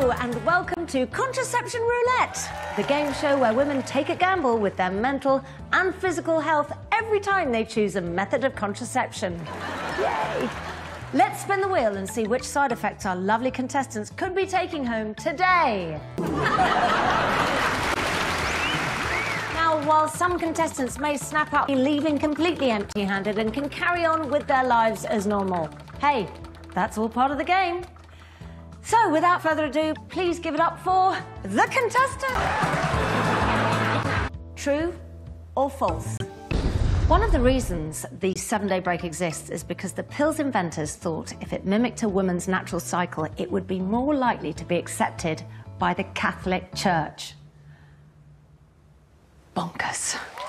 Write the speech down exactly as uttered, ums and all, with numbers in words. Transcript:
Hello and welcome to Contraception Roulette, the game show where women take a gamble with their mental and physical health every time they choose a method of contraception. Yay! Let's spin the wheel and see which side effects our lovely contestants could be taking home today. Now, while some contestants may snap up leaving completely empty-handed and can carry on with their lives as normal, hey, that's all part of the game. So, without further ado, please give it up for the contestant. True or false? One of the reasons the seven-day break exists is because the pill's inventors thought if it mimicked a woman's natural cycle, it would be more likely to be accepted by the Catholic Church. Bonkers.